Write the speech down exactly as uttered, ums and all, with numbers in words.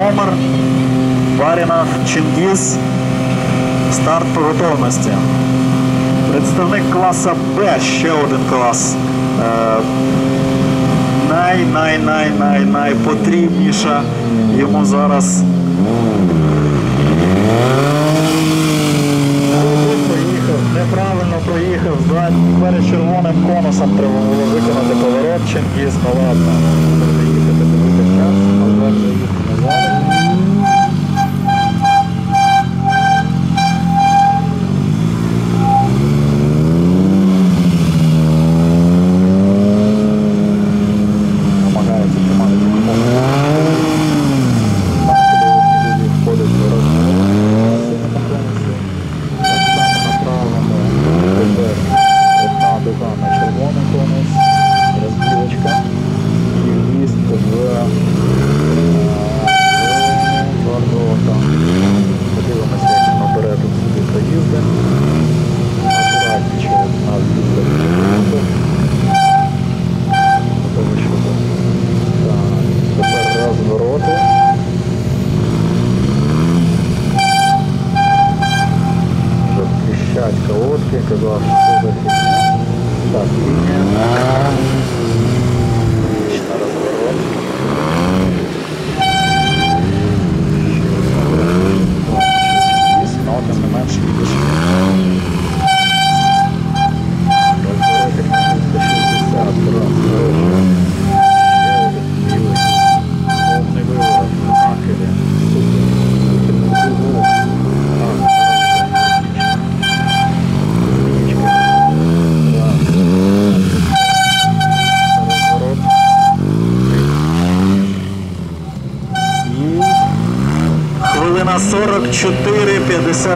номер Барінов Чингіз. Старт по готовності. Представник класа Б, ще один клас. Най-най-най-най-найпотрібніша йому зараз. Проїхав, неправильно проїхав. Перед червоним конусом треба було виконати поворот. Чингіз, ну ладно. Треба їхати, дивити час, але вже їхати назад. Колодки, казав, що за фігня. Так, лінія. Отлично, розворот. Но тим не менше більше. Розворотик на триста шістдесят, розворот. Ще один лівий. Повний виворот, нахилі. Хвилина сорок чотири п'ятдесят.